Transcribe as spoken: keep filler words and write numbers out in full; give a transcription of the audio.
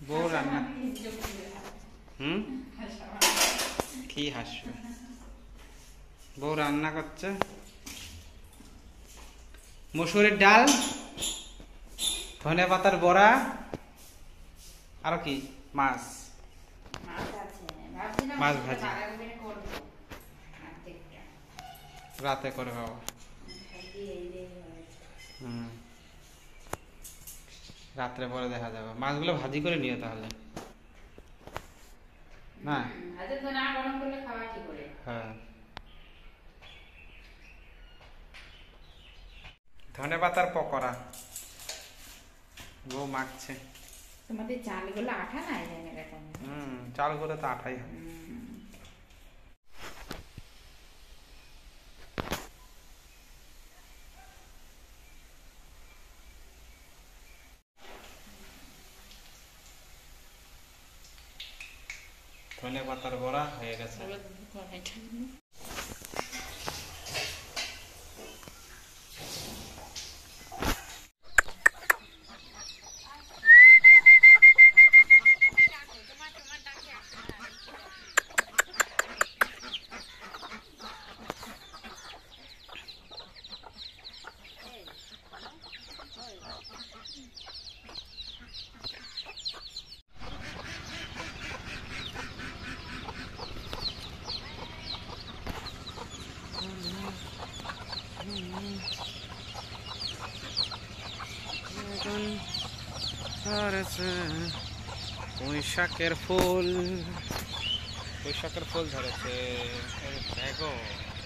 বউ রান্না হুম কি হাসবে বউ রান্না করছে মসুরের ডাল ধনে পাতার বড়া আর কি মাছ মাছ ভাজি রাতে করে বাবা হুম রাত্রে পরে দেখা যাবে মাছগুলো ভাজি করে নিও তাহলে না হ্যাঁ ধনে পাতার পকোড়া গো মাখছে তোমাদের চালগুলো আঠা নাই জানি এরকম হুম চালগুলো তো আঠাই হয় ধনে পাতার বড়া হয়ে গেছে বৈশাখের ফুল বৈশাখের ফুল ধরেছে দেখো